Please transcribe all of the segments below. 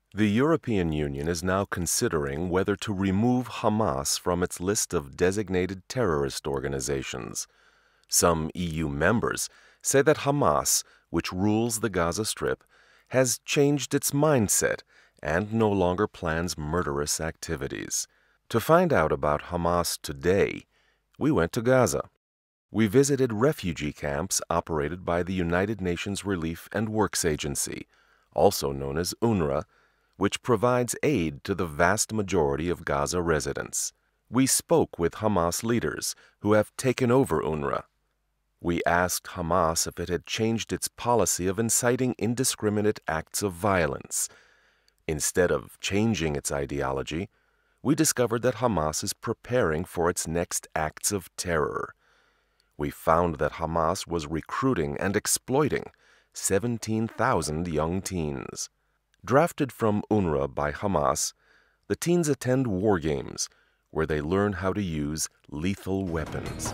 The European Union is now considering whether to remove Hamas from its list of designated terrorist organizations. Some EU members say that Hamas, which rules the Gaza Strip, has changed its mindset and no longer plans murderous activities. To find out about Hamas today, we went to Gaza. We visited refugee camps operated by the United Nations Relief and Works Agency, also known as UNRWA, which provides aid to the vast majority of Gaza residents. We spoke with Hamas leaders who have taken over UNRWA. We asked Hamas if it had changed its policy of inciting indiscriminate acts of violence. Instead of changing its ideology, we discovered that Hamas is preparing for its next acts of terror. We found that Hamas was recruiting and exploiting 17,000 young teens. Drafted from UNRWA by Hamas, the teens attend war games where they learn how to use lethal weapons.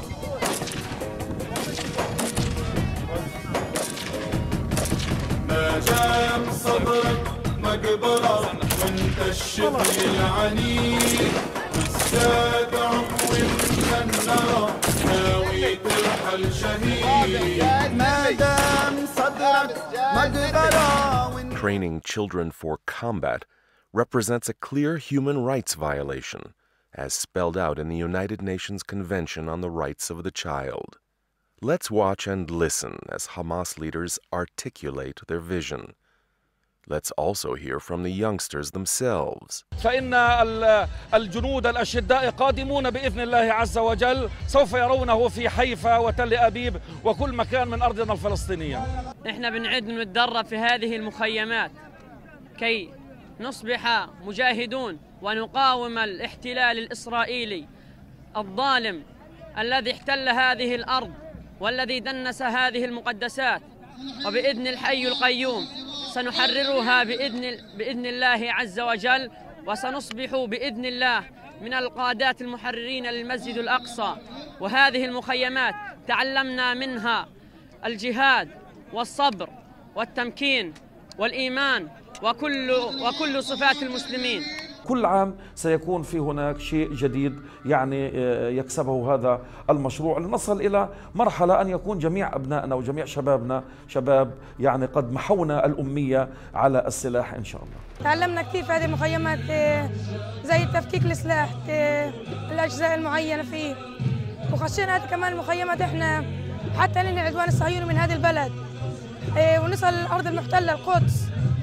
Training children for combat represents a clear human rights violation, as spelled out in the United Nations Convention on the Rights of the Child. Let's watch and listen as Hamas leaders articulate their vision. Let's also hear from the youngsters themselves. فإن الجنود الأشداء قادمون بإذن الله عز وجل، سوف يرونه في حيفا وتل أبيب وكل مكان من أرضنا الفلسطينية. إحنا بنعد ونتدرب في هذه المخيمات كي نصبح مجاهدون ونقاوم الاحتلال الإسرائيلي الظالم الذي احتل هذه الأرض والذي دنس هذه المقدسات، وبإذن الحي القيوم سنحررها بإذن الله عز وجل، وسنصبح بإذن الله من القادات المحررين للمسجد الأقصى. وهذه المخيمات تعلمنا منها الجهاد والصبر والتمكين والإيمان وكل صفات المسلمين. كل عام سيكون في هناك شيء جديد يعني يكسبه هذا المشروع لنصل إلى مرحلة أن يكون جميع أبنائنا وجميع شبابنا شباب يعني قد محونا الأمية على السلاح إن شاء الله. تعلمنا كثير في هذه المخيمات زي تفكيك السلاح، الأجزاء المعينة فيه، وخشينا كمان المخيمات إحنا حتى ننهي العدوان الصهيوني من هذه البلد ونصل الأرض المحتلة القدس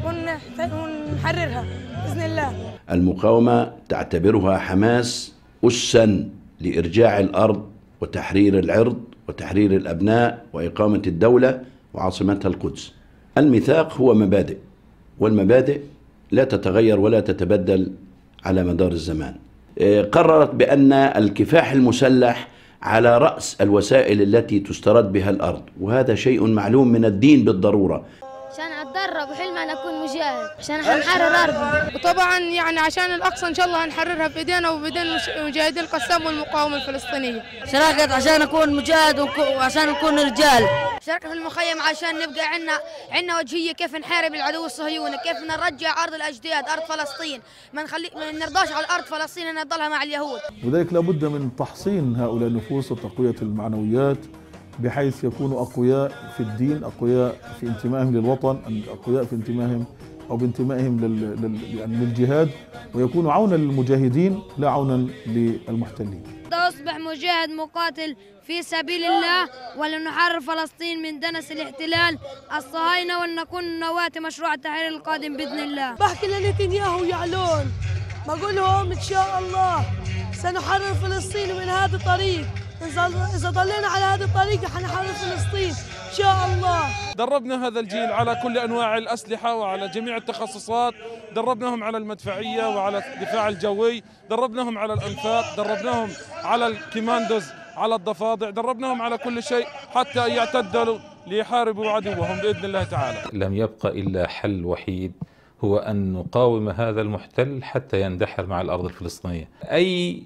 ونحررها بإذن الله. المقاومة تعتبرها حماس أساً لإرجاع الأرض وتحرير العرض وتحرير الأبناء وإقامة الدولة وعاصمتها القدس. الميثاق هو مبادئ، والمبادئ لا تتغير ولا تتبدل على مدار الزمان. قررت بأن الكفاح المسلح على رأس الوسائل التي تسترد بها الأرض، وهذا شيء معلوم من الدين بالضرورة. عشان اتدرب وحلم ان اكون مجاهد عشان هنحرر ارضنا، وطبعا يعني عشان الاقصى ان شاء الله هنحررها بايدينا وبايدين مجاهدين القسام والمقاومه الفلسطينيه. شاركت عشان اكون مجاهد وعشان نكون رجال. شاركت في المخيم عشان نبقى عندنا وجهيه كيف نحارب العدو الصهيوني، كيف نرجع ارض الاجداد، ارض فلسطين، ما نرضاش على الارض فلسطين ان نضلها مع اليهود. وذلك لابد من تحصين هؤلاء النفوس وتقويه المعنويات بحيث يكونوا أقوياء في الدين، أقوياء في انتمائهم للوطن، أقوياء في انتمائهم أو بانتمائهم للجهاد، ويكونوا عونا للمجاهدين لا عونا للمحتلين. أصبح مجاهد مقاتل في سبيل الله ولنحرر فلسطين من دنس الاحتلال الصهاينة ولنكون نواة مشروع التحرير القادم بإذن الله. بحكي لنتنياهو يعلون بقول لهم إن شاء الله سنحرر فلسطين من هذا الطريق، إذا ضلينا على هذا الطريق حنحرر فلسطين إن شاء الله. دربنا هذا الجيل على كل أنواع الأسلحة وعلى جميع التخصصات، دربناهم على المدفعية وعلى الدفاع الجوي، دربناهم على الأنفاق، دربناهم على الكيماندوز، على الضفادع، دربناهم على كل شيء حتى يعتدلوا ليحاربوا عدوهم بإذن الله تعالى. لم يبقى إلا حل وحيد، هو أن نقاوم هذا المحتل حتى يندحر مع الأرض الفلسطينية. أي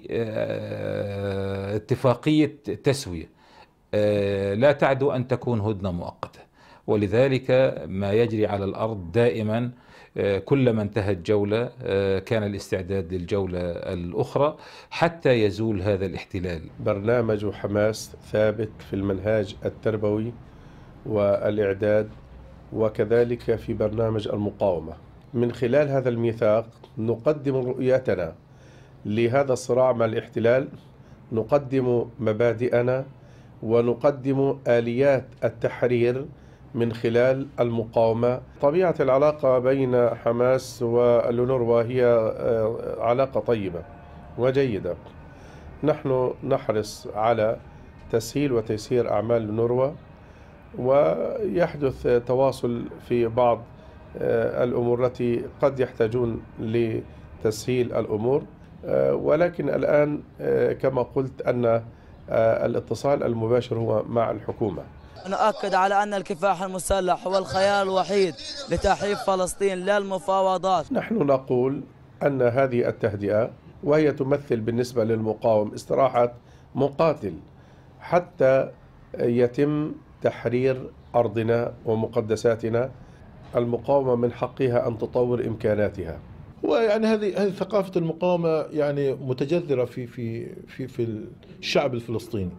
اتفاقية تسوية لا تعدو أن تكون هدنة مؤقتة، ولذلك ما يجري على الأرض دائما كلما انتهت جولة كان الاستعداد للجولة الأخرى حتى يزول هذا الاحتلال. برنامج حماس ثابت في المنهاج التربوي والإعداد وكذلك في برنامج المقاومة. من خلال هذا الميثاق نقدم رؤيتنا لهذا الصراع مع الاحتلال، نقدم مبادئنا ونقدم آليات التحرير من خلال المقاومة. طبيعة العلاقة بين حماس والأونروا هي علاقة طيبة وجيدة. نحن نحرص على تسهيل وتيسير أعمال الأونروا، ويحدث تواصل في بعض الأمور التي قد يحتاجون لتسهيل الأمور، ولكن الآن كما قلت أن الاتصال المباشر هو مع الحكومة. نؤكد على أن الكفاح المسلح هو الخيار الوحيد لتحرير فلسطين لا المفاوضات. نحن نقول أن هذه التهدئة وهي تمثل بالنسبة للمقاوم استراحة مقاتل حتى يتم تحرير أرضنا ومقدساتنا. المقاومة من حقها أن تطور إمكاناتها. ويعني هذه ثقافة المقاومة يعني متجذرة في الشعب الفلسطيني.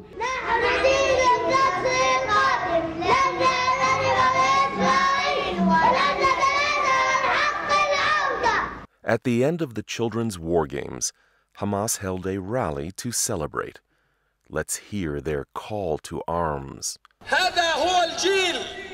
At the end of the Children's War Games, Hamas held a rally to celebrate. Let's hear their call to arms. هذا هو الجيل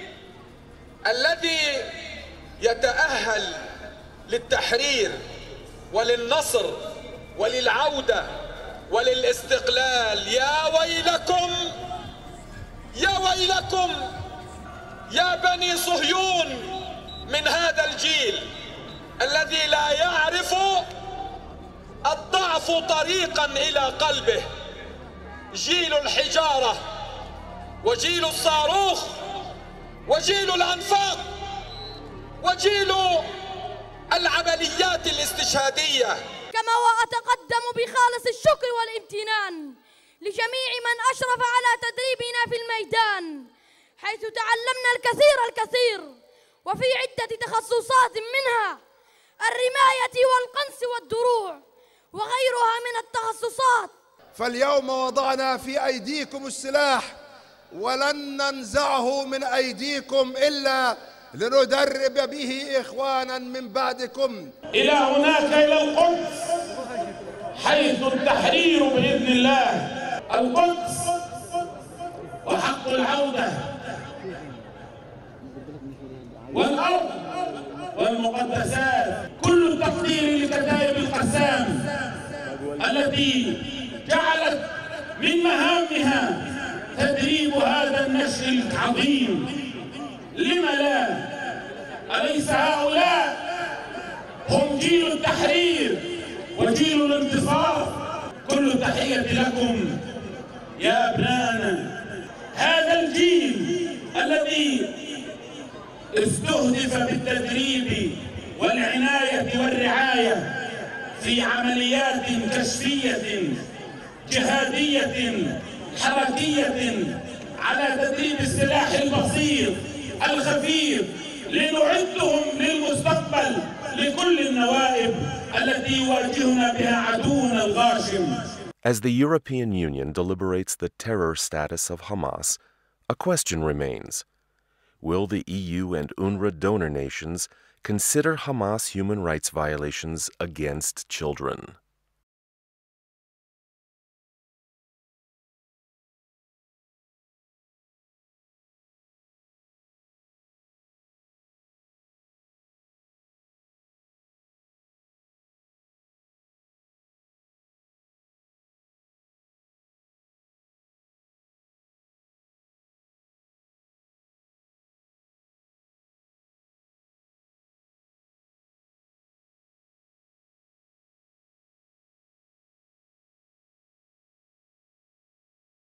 الذي يتأهل للتحرير وللنصر وللعودة وللاستقلال. يا ويلكم يا ويلكم يا بني صهيون من هذا الجيل الذي لا يعرف الضعف طريقا إلى قلبه. جيل الحجارة وجيل الصاروخ وجيل الأنفاق وجيل العمليات الاستشهادية. كما وأتقدم بخالص الشكر والامتنان لجميع من أشرف على تدريبنا في الميدان، حيث تعلمنا الكثير وفي عدة تخصصات منها الرماية والقنص والدروع وغيرها من التخصصات. فاليوم وضعنا في أيديكم السلاح ولن ننزعه من أيديكم إلا لندرب به إخوانا من بعدكم. إلى هناك إلى القدس، حيث التحرير بإذن الله. القدس وحق العودة والأرض والمقدسات. كل التقدير لكتائب القسام التي جعلت من مهامها تدريب هذا النشر العظيم. لم لا؟ أليس هؤلاء هم جيل التحرير وجيل الانتصار؟ كل تحية لكم يا أبنائنا. هذا الجيل الذي استهدف بالتدريب والعناية والرعاية في عمليات كشفية جهادية حركية على تدريب السلاح البسيط الخفيف لنعدهم للمستقبل لكل النوائب التي يواجهنا بها عدونا الغاشم. As the European Union deliberates the terror status of Hamas, a question remains. Will the EU and UNRWA donor nations consider Hamas human rights violations against children?